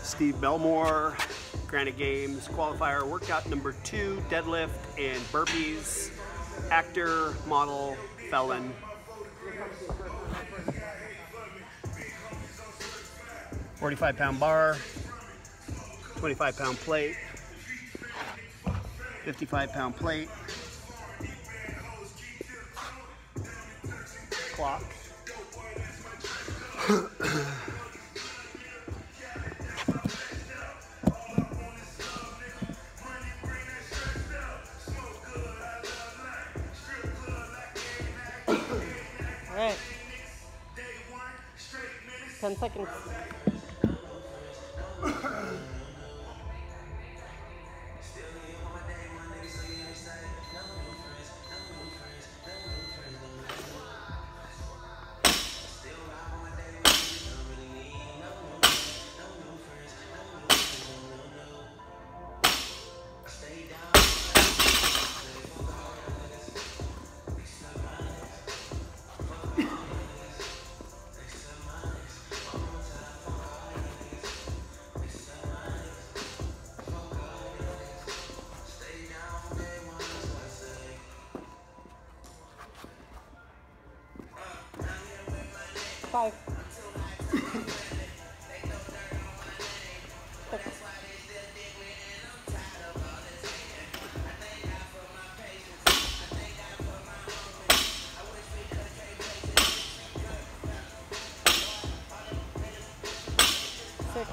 Steve Belmore, Granite Games qualifier, workout number 2, deadlift and burpees, actor, model, felon. 45-pound bar, 25-pound plate, 55-pound plate, clock. All right. 10 seconds. Five. Six.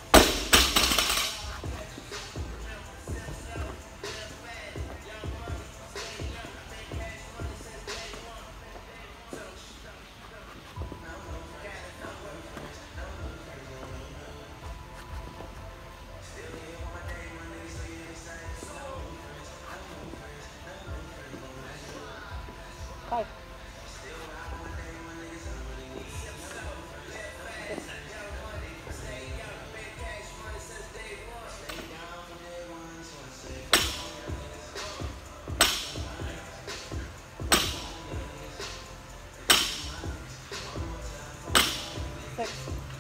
Five. Six.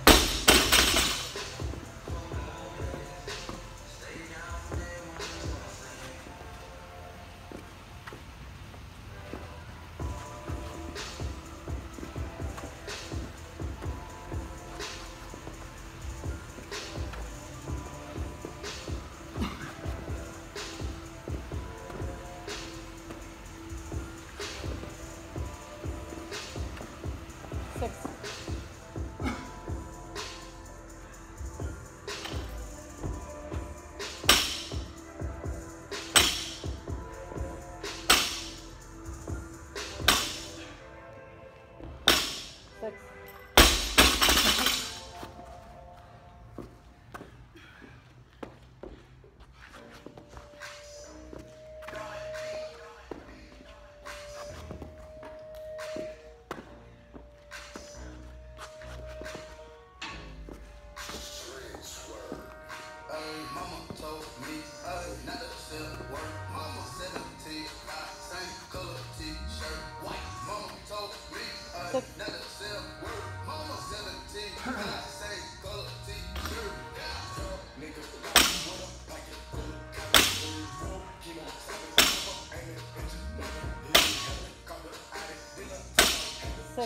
Six. Six. Six.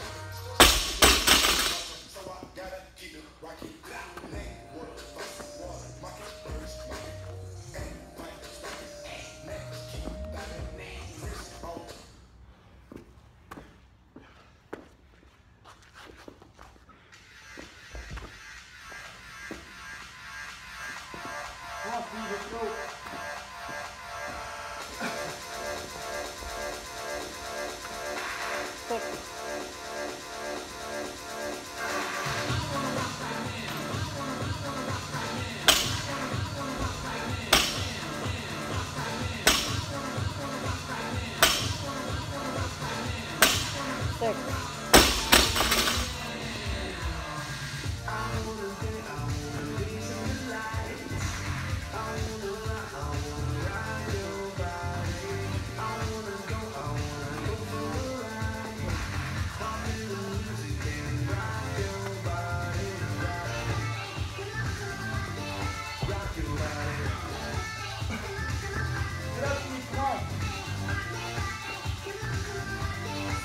Six.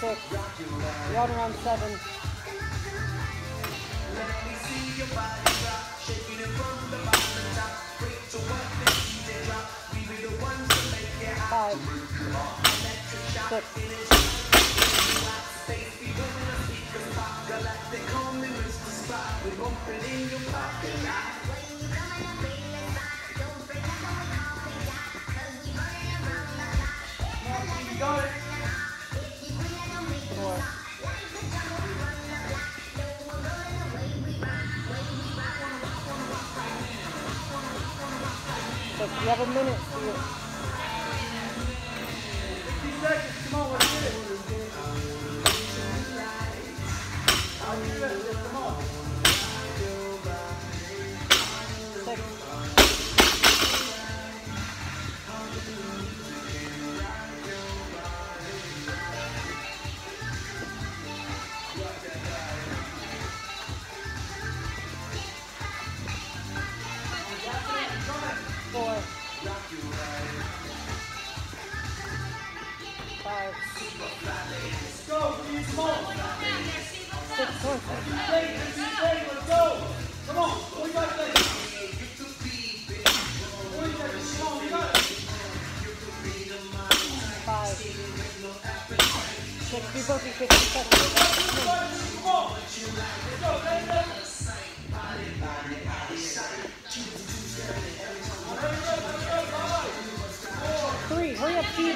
6. You're on around 7. 5. 6. So you have a minute to you. 50 seconds, come on, let's get it. I'll do it, come on. 6. 4. 5. Let's go, come on. 6. Stay, let's go. Come on, what you got there? What you got? Come on, you got it. 5. 6. Be both 50 seconds. Come on. Let's go, let's 3. Hurry up, Pete.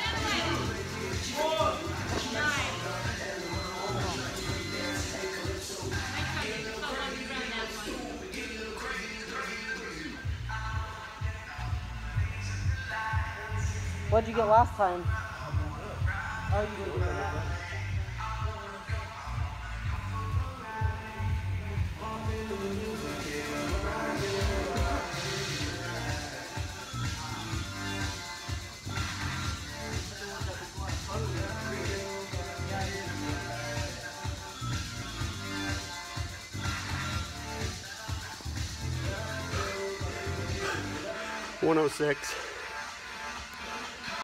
What'd you get last time? Oh, you didn't get that. 106.